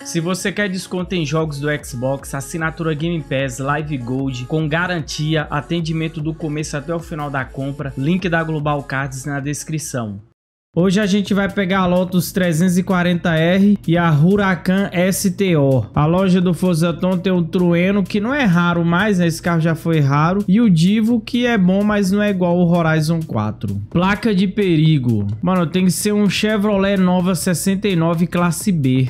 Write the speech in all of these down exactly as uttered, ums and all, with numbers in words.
Se você quer desconto em jogos do Xbox, assinatura Game Pass, Live Gold, com garantia, atendimento do começo até o final da compra, link da Global Cards na descrição. Hoje a gente vai pegar a Lotus trezentos e quarenta R e a Huracan S T O. A loja do Forza Tom tem o Trueno, que não é raro mais, né? Esse carro já foi raro. E o Divo, que é bom, mas não é igual o Horizon quatro. Placa de perigo. Mano, tem que ser um Chevrolet Nova sessenta e nove classe B.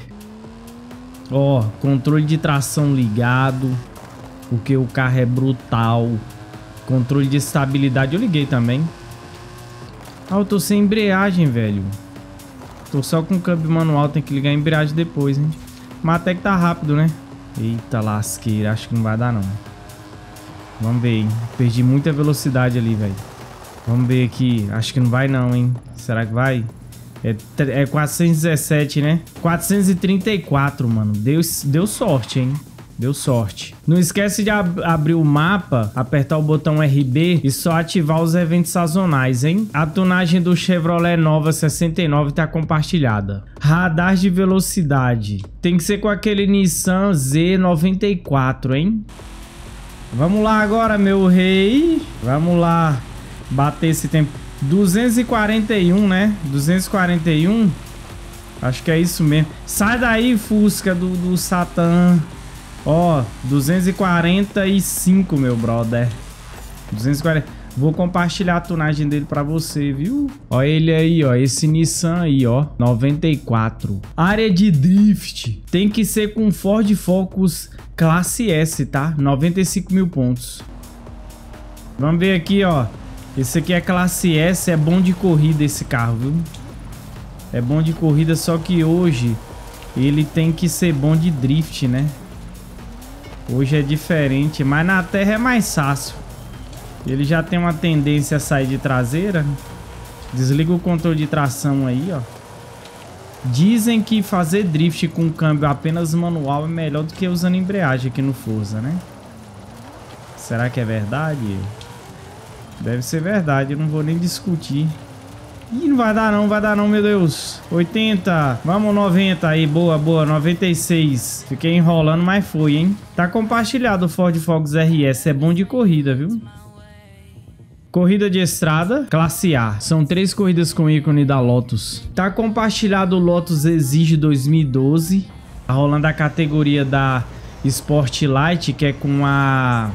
Ó, controle de tração ligado, porque o carro é brutal. Controle de estabilidade eu liguei também. Ah, eu tô sem embreagem, velho. Tô só com câmbio manual, tem que ligar a embreagem depois, hein? Mas até que tá rápido, né? Eita lasqueira, acho que não vai dar não. Vamos ver, hein? Perdi muita velocidade ali, velho. Vamos ver aqui, acho que não vai não, hein? Será que vai? É, é quatrocentos e dezessete, né? quatrocentos e trinta e quatro, mano. Deu, deu sorte, hein? Deu sorte. Não esquece de ab abrir o mapa, apertar o botão R B e só ativar os eventos sazonais, hein? A tunagem do Chevrolet Nova sessenta e nove tá compartilhada. Radar de velocidade. Tem que ser com aquele Nissan Z noventa e quatro, hein? Vamos lá agora, meu rei. Vamos lá bater esse tempo. duzentos e quarenta e um, né? duzentos e quarenta e um. Acho que é isso mesmo. Sai daí, Fusca do, do Satã. Ó, duzentos e quarenta e cinco, meu brother. duzentos e quarenta. Vou compartilhar a tunagem dele pra você, viu? Ó ele aí, ó. Esse Nissan aí, ó. noventa e quatro. Área de drift. Tem que ser com Ford Focus classe S, tá? noventa e cinco mil pontos. Vamos ver aqui, ó. Esse aqui é classe S. É bom de corrida esse carro, viu? É bom de corrida, só que hoje ele tem que ser bom de drift, né? Hoje é diferente, mas na terra é mais fácil. Ele já tem uma tendência a sair de traseira. Desliga o controle de tração aí, ó. Dizem que fazer drift com câmbio apenas manual é melhor do que usando embreagem aqui no Forza, né? Será que é verdade? Deve ser verdade, eu não vou nem discutir. Ih, não vai dar não, vai dar não, meu Deus. oitenta, vamos noventa aí, boa, boa, noventa e seis. Fiquei enrolando, mas foi, hein? Tá compartilhado o Ford Focus R S, é bom de corrida, viu? Corrida de estrada, classe A. São três corridas com ícone da Lotus. Tá compartilhado o Lotus Exige dois mil e doze. Tá rolando a categoria da Sport Light, que é com a...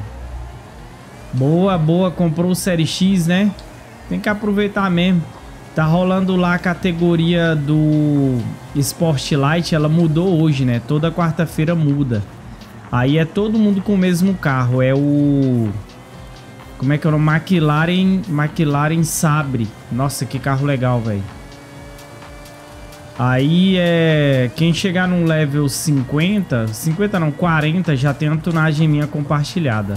Boa, boa, comprou o Série X, né? Tem que aproveitar mesmo. Tá rolando lá a categoria do Sport Light, ela mudou hoje, né? Toda quarta-feira muda. Aí é todo mundo com o mesmo carro, é o... Como é que é o nome? McLaren, McLaren Sabre. Nossa, que carro legal, velho. Aí é... Quem chegar no level cinquenta, cinquenta não, quarenta, já tem uma tunagem minha compartilhada.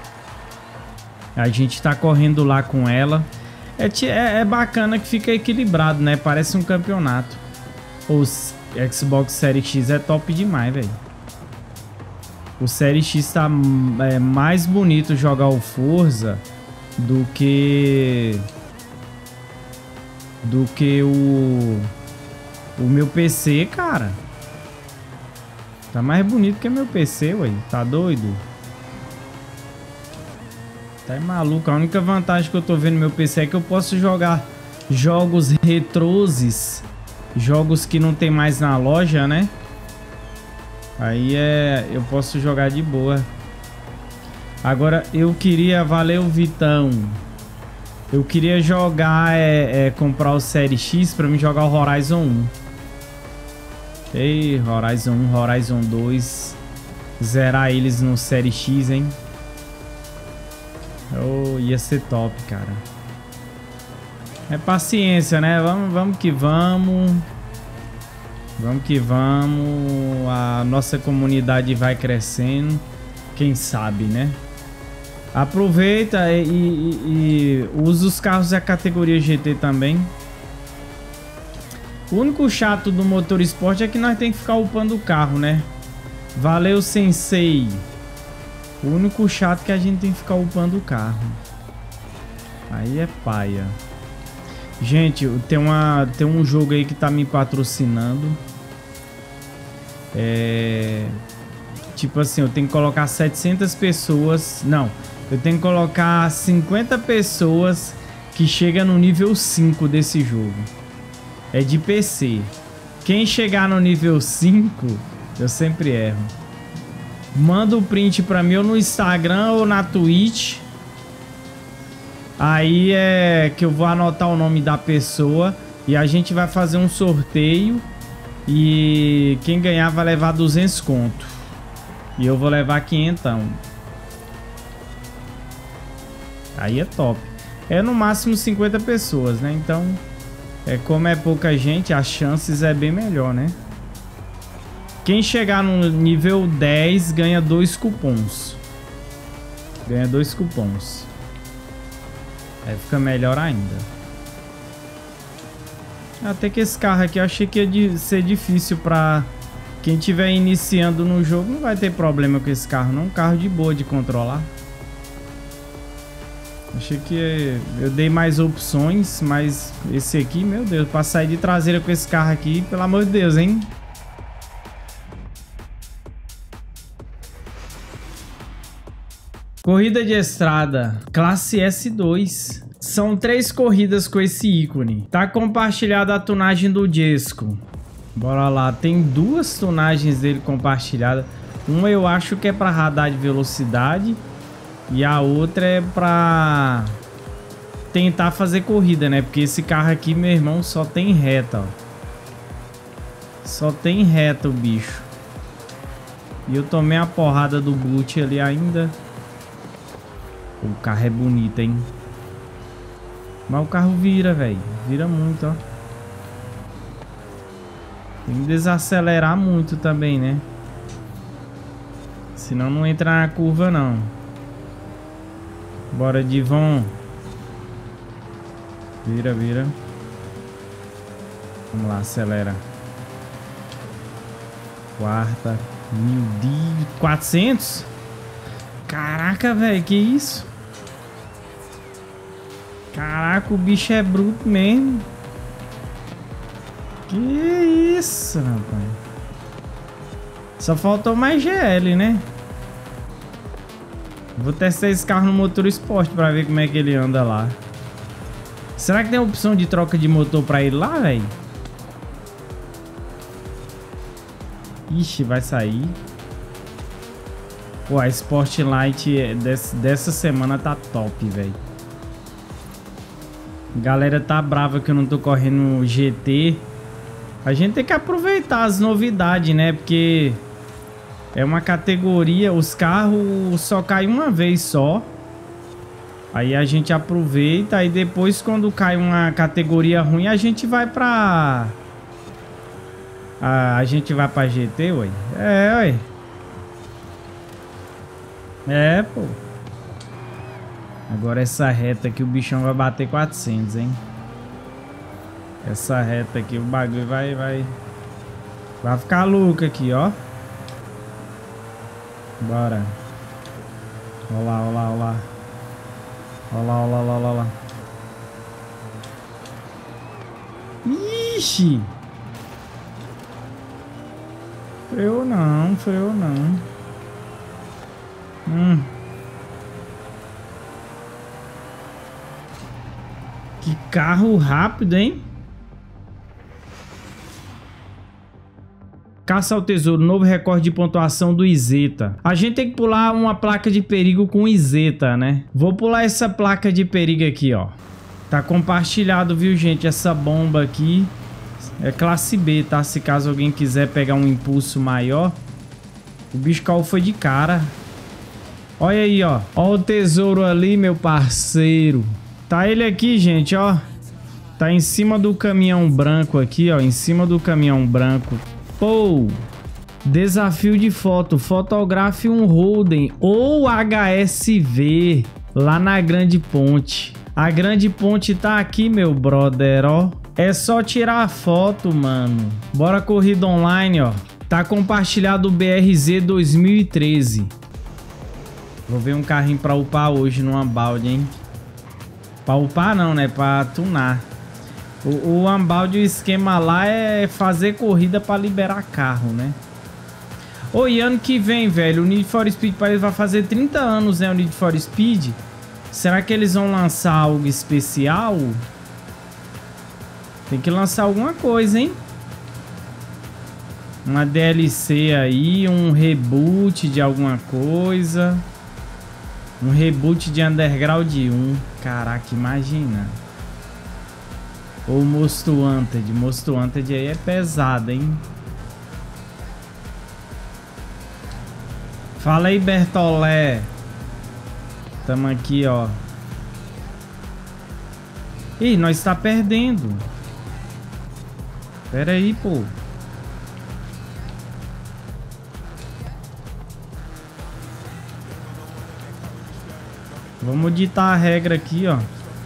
A gente tá correndo lá com ela. É, é, é bacana que fica equilibrado, né? Parece um campeonato. O Xbox Series X é top demais, velho. O Series X tá é, mais bonito jogar o Forza do que... Do que o... O meu P C, cara. Tá mais bonito que o meu P C, ué. Tá doido? Tá maluco, a única vantagem que eu tô vendo no meu P C é que eu posso jogar jogos retroses, jogos que não tem mais na loja, né? Aí é, eu posso jogar de boa. Agora eu queria, valeu Vitão, eu queria jogar, é, é, comprar o Série X pra mim jogar o Horizon um. Ei, Horizon um, Horizon dois, zerar eles no Série X, hein? Oh, ia ser top, cara. É paciência, né? Vamos, vamos que vamos. Vamos que vamos. A nossa comunidade vai crescendo. Quem sabe, né? Aproveita e, e, e usa os carros da categoria G T também. O único chato do motor esporte é que nós temos que ficar upando o carro, né? Valeu, Sensei. O único chato é que a gente tem que ficar upando o carro. Aí é paia. Gente, tem, uma, tem um jogo aí que tá me patrocinando. É... Tipo assim, eu tenho que colocar setecentas pessoas... Não, eu tenho que colocar cinquenta pessoas que chegam no nível cinco desse jogo. É de P C. Quem chegar no nível cinco, eu sempre erro. Manda o print pra mim ou no Instagram ou na Twitch. Aí é que eu vou anotar o nome da pessoa e a gente vai fazer um sorteio. E quem ganhar vai levar duzentos conto. E eu vou levar quinhentos. Aí é top. É no máximo cinquenta pessoas, né? Então, é como é pouca gente, as chances é bem melhor, né? Quem chegar no nível dez ganha dois cupons. Ganha dois cupons. Aí fica melhor ainda. Até que esse carro aqui eu achei que ia ser difícil pra quem estiver iniciando no jogo. Não vai ter problema com esse carro, não. Um carro de boa de controlar. Achei que eu dei mais opções, mas esse aqui, meu Deus, pra sair de traseira com esse carro aqui, pelo amor de Deus, hein? Corrida de estrada, classe S dois. São três corridas com esse ícone. Tá compartilhada a tunagem do Jesco. Bora lá, tem duas tunagens dele compartilhadas. Uma eu acho que é para radar de velocidade e a outra é para tentar fazer corrida, né? Porque esse carro aqui, meu irmão, só tem reta, ó. Só tem reta o bicho. E eu tomei a porrada do boot ali ainda. O carro é bonito, hein? Mas o carro vira, velho. Vira muito, ó. Tem que desacelerar muito também, né? Senão não entra na curva, não. Bora, Divon. Vira, vira. Vamos lá, acelera. Quarta. Meu Deus. quatrocentos? Caraca, velho. Que isso? Caraca, o bicho é bruto mesmo. Que isso, rapaz. Só faltou mais G L, né? Vou testar esse carro no motor esporte pra ver como é que ele anda lá. Será que tem a opção de troca de motor pra ele lá, velho? Ixi, vai sair. Pô, a Sportlight desse, dessa semana tá top, velho. Galera tá brava que eu não tô correndo G T. A gente tem que aproveitar as novidades, né? Porque é uma categoria, os carros só caem uma vez só. Aí a gente aproveita. Aí depois, quando cai uma categoria ruim, a gente vai pra... A, a gente vai pra G T, ué. É, ué. É, pô. Agora essa reta aqui, o bichão vai bater quatrocentos, hein? Essa reta aqui, o bagulho vai, vai... Vai ficar louco aqui, ó. Bora. Olha lá, olha lá, olha lá. Olha lá, olha lá, olha lá, olha lá. Ixi! Foi eu não, foi eu não. Hum. Que carro rápido, hein? Caça ao tesouro, novo recorde de pontuação do Iseta. A gente tem que pular uma placa de perigo com Iseta, né? Vou pular essa placa de perigo aqui, ó. Tá compartilhado, viu, gente? Essa bomba aqui é classe B, tá? Se caso alguém quiser pegar um impulso maior. O bicho caiu foi de cara. Olha aí, ó. Ó o tesouro ali, meu parceiro. Tá ele aqui, gente, ó. Tá em cima do caminhão branco aqui, ó. Em cima do caminhão branco. Pô, desafio de foto, fotografe um Holden ou H S V lá na Grande Ponte. A Grande Ponte tá aqui, meu brother, ó. É só tirar a foto, mano. Bora corrida online, ó. Tá compartilhado o B R Z dois mil e treze. Vou ver um carrinho pra upar hoje numa balde, hein. Pra upar não, né? Pra tunar. O, o Unbound, o esquema lá é fazer corrida para liberar carro, né? Ô, e ano que vem, velho, o Need for Speed vai fazer trinta anos, né? O Need for Speed. Será que eles vão lançar algo especial? Tem que lançar alguma coisa, hein? Uma D L C aí, um reboot de alguma coisa. Um reboot de Underground um. Caraca, imagina. Ou Most Wanted. Most Wanted aí é pesado, hein? Fala aí, Bertolé. Tamo aqui, ó. Ih, nós tá perdendo. Pera aí, pô. Vamos ditar a regra aqui, ó.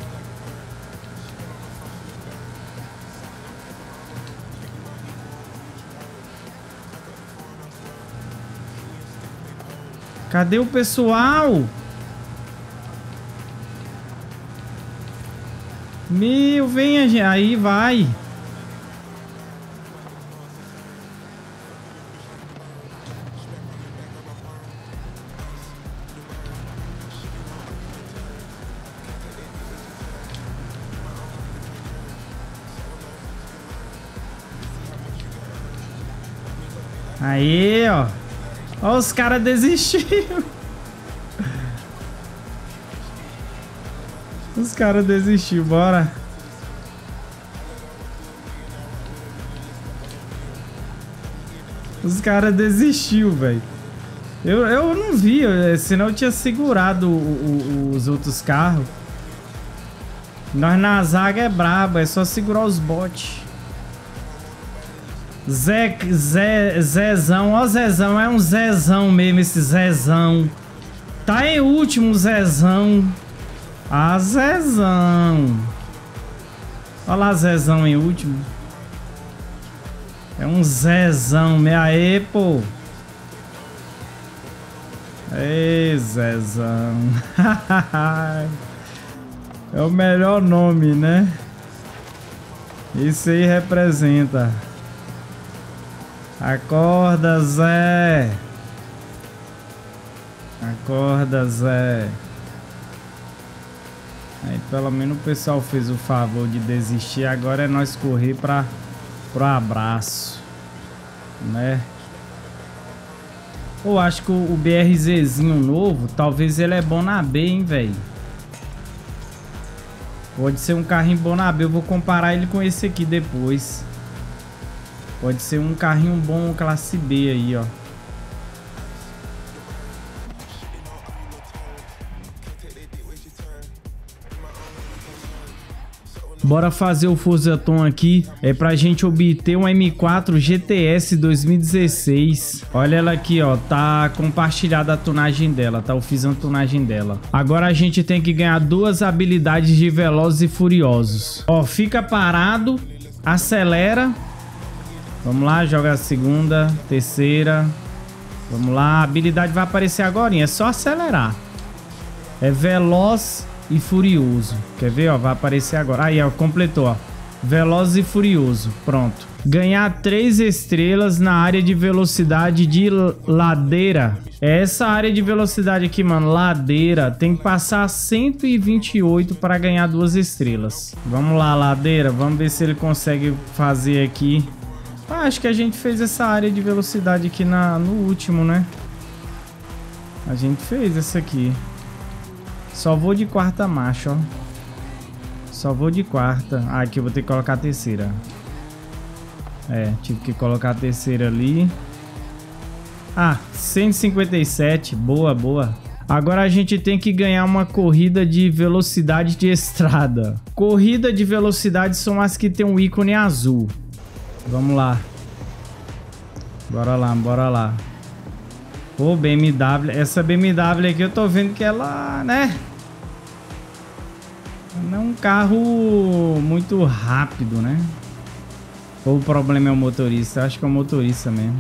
Cadê o pessoal? Meu, venha, gente. Aí vai. Aí, ó. Ó, os caras desistiram. Os caras desistiram, bora. Os caras desistiram, velho. Eu, eu não vi, senão eu tinha segurado o, o, os outros carros. Nós na zaga é brabo, é só segurar os bots. Zé, Zé, Zezão, ó Zezão, é um Zezão mesmo esse Zezão. Tá em último, Zezão. Ah, Zezão. Olha lá, Zezão em último. É um Zezão, me aê, pô. Ei, Zezão. É o melhor nome, né? Isso aí representa. Acorda, Zé. Acorda, Zé. Aí pelo menos o pessoal fez o favor de desistir. Agora é nós correr para pro abraço, né? Eu acho que o BRZzinho novo, talvez ele é bom na B, hein, velho. Pode ser um carrinho bom na B. Eu vou comparar ele com esse aqui depois. Pode ser um carrinho bom classe B aí, ó. Bora fazer o Forzaton aqui. É pra gente obter um M quatro G T S dois mil e dezesseis. Olha ela aqui, ó. Tá compartilhada a tunagem dela, tá? Eu fiz a tunagem dela. Agora a gente tem que ganhar duas habilidades de Velozes e Furiosos. Ó, fica parado, acelera. Vamos lá, joga a segunda, terceira. Vamos lá, a habilidade vai aparecer agora, é só acelerar. É Veloz e Furioso. Quer ver, ó? Vai aparecer agora. Aí, ó, completou, ó. Veloz e Furioso. Pronto. Ganhar três estrelas na área de velocidade de ladeira. Essa área de velocidade aqui, mano, ladeira, tem que passar cento e vinte e oito para ganhar duas estrelas. Vamos lá, ladeira. Vamos ver se ele consegue fazer aqui. Ah, acho que a gente fez essa área de velocidade aqui na, no último, né? A gente fez essa aqui. Só vou de quarta marcha, ó. Só vou de quarta. Ah, aqui eu vou ter que colocar a terceira. É, tive que colocar a terceira ali. Ah, cento e cinquenta e sete. Boa, boa. Agora a gente tem que ganhar uma corrida de velocidade de estrada. Corrida de velocidade são as que tem um ícone azul. Vamos lá. Bora lá, bora lá. Pô, B M W. Essa B M W aqui eu tô vendo que ela, né? Não é um carro muito rápido, né? Ou o problema é o motorista? Eu acho que é o motorista mesmo.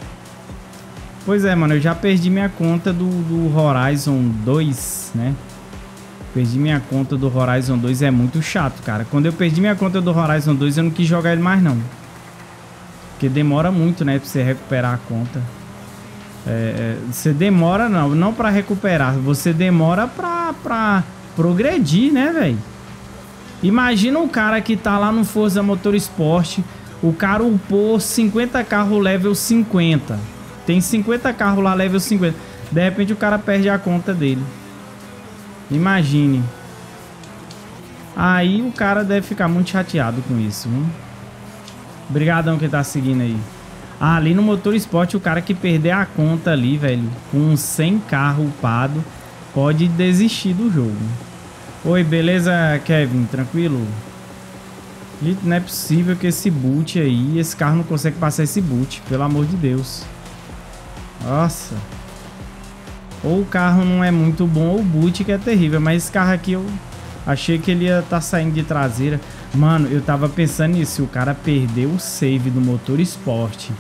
Pois é, mano. Eu já perdi minha conta do, do Horizon dois, né? Perdi minha conta do Horizon dois. É muito chato, cara. Quando eu perdi minha conta do Horizon dois, eu não quis jogar ele mais, não. Porque demora muito, né? Pra você recuperar a conta. É, é, você demora, não, não pra recuperar. Você demora pra, pra progredir, né, velho? Imagina um cara que tá lá no Forza Motorsport. O cara upou cinquenta carros level cinquenta. Tem cinquenta carros lá level cinquenta. De repente o cara perde a conta dele. Imagine. Aí o cara deve ficar muito chateado com isso, viu? Obrigadão que tá seguindo aí. Ah, ali no Motorsport, o cara que perder a conta ali, velho, com cem carros upados, pode desistir do jogo. Oi, beleza, Kevin? Tranquilo? Gente, não é possível que esse boot aí, esse carro não consegue passar esse boot, pelo amor de Deus. Nossa. Ou o carro não é muito bom, ou o boot que é terrível. Mas esse carro aqui eu achei que ele ia estar tá saindo de traseira. Mano, eu tava pensando nisso. Se o cara perdeu o save do Motorsport,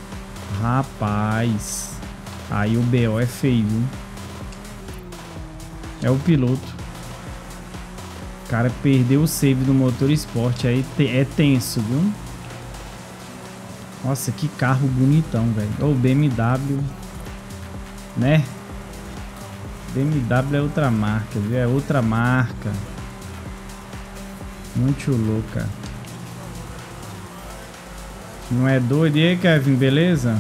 rapaz, aí o B O é feio, viu? É o piloto. O cara perdeu o save do Motorsport, aí é tenso, viu? Nossa, que carro bonitão, velho. Ô, B M W, né? B M W é outra marca, viu? É outra marca. Muito louca. Não é doido? E aí, Kevin, beleza?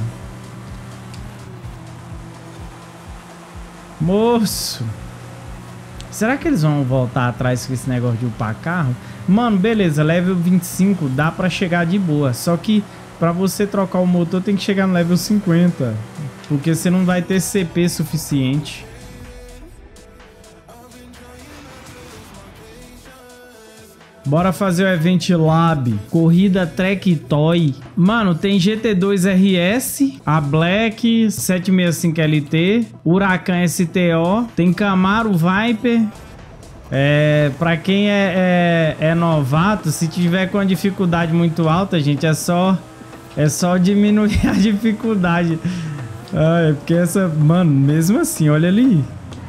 Moço, será que eles vão voltar atrás com esse negócio de upar carro? Mano, beleza, level vinte e cinco dá pra chegar de boa. Só que pra você trocar o motor tem que chegar no level cinquenta. Porque você não vai ter C P suficiente. Bora fazer o Event Lab, corrida Track Toy. Mano, tem G T dois R S, a Black setecentos e sessenta e cinco L T, Huracan S T O, tem Camaro Viper. É, pra quem é, é, é novato, se tiver com a dificuldade muito alta, gente, é só, é só diminuir a dificuldade. Ah, é porque essa, mano, mesmo assim, olha ali.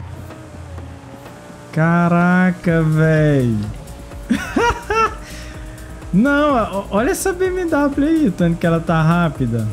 Caraca, velho. Não, olha essa B M W aí, tanto que ela tá rápida.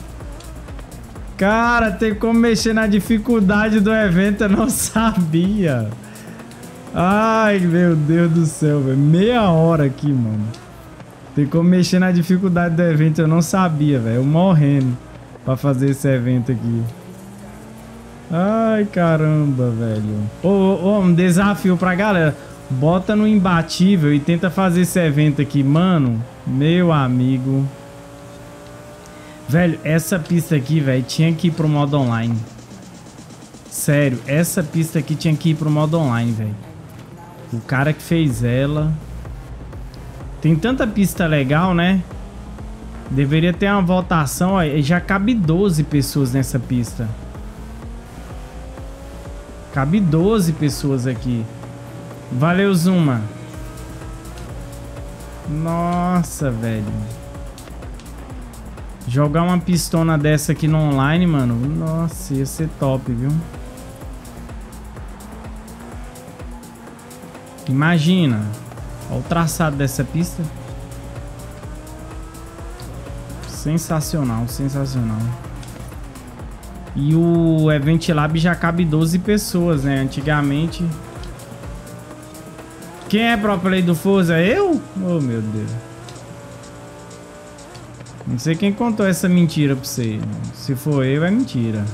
Cara, tem como mexer na dificuldade do evento, eu não sabia. Ai, meu Deus do céu, velho. Meia hora aqui, mano. Tem como mexer na dificuldade do evento, eu não sabia, velho. Eu morrendo pra fazer esse evento aqui. Ai, caramba, velho. Ô, ô, um desafio pra galera. Bota no imbatível e tenta fazer esse evento aqui, mano. Meu amigo. Velho, essa pista aqui, velho, tinha que ir pro modo online. Sério, essa pista aqui tinha que ir pro modo online, velho. O cara que fez ela. Tem tanta pista legal, né? Deveria ter uma votação, ó. Já cabe doze pessoas nessa pista. Cabe doze pessoas aqui. Valeu, Zuma. Nossa, velho. Jogar uma pistona dessa aqui no online, mano. Nossa, ia ser top, viu? Imagina. Olha o traçado dessa pista. Sensacional, sensacional. E o Event Lab já cabe doze pessoas, né? Antigamente... Quem é pro play do Forza? Eu? Oh, meu Deus. Não sei quem contou essa mentira pra você. Se for eu, é mentira.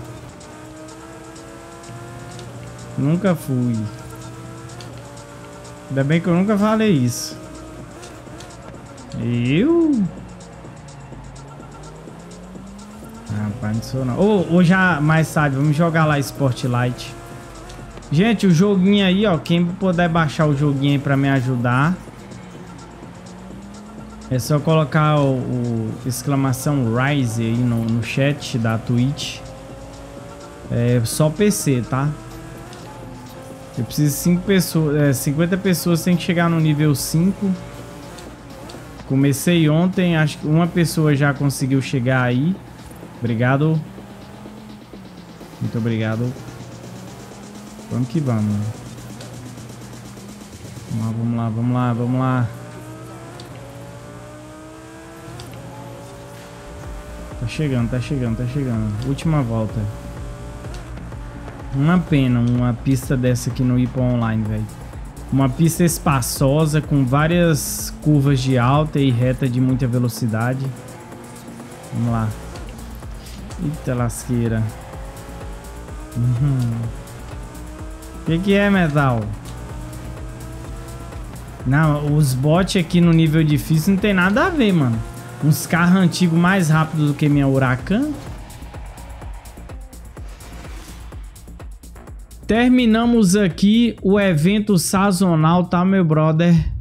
Nunca fui. Ainda bem que eu nunca falei isso. Eu? Rapaz, não sou não. Ou oh, já mais tarde, vamos jogar lá Spotlight. Gente, o joguinho aí, ó. Quem puder baixar o joguinho aí pra me ajudar, é só colocar o, o exclamação Rise aí no, no chat da Twitch. É só P C, tá? Eu preciso de cinco pessoas, é, cinquenta pessoas tem que chegar no nível cinco. Comecei ontem, acho que uma pessoa já conseguiu chegar aí. Obrigado. Muito obrigado. Vamos que vamos. Vamos lá, vamos lá, vamos lá, vamos lá. Tá chegando, tá chegando, tá chegando. Última volta. Uma pena uma pista dessa aqui no Hipo Online, velho. Uma pista espaçosa com várias curvas de alta e reta de muita velocidade. Vamos lá. Eita lasqueira. Uhum. Que que é, Metal? Não, os bots aqui no nível difícil não tem nada a ver, mano. Uns carros antigos mais rápidos do que minha Huracan. Terminamos aqui o evento sazonal, tá, meu brother?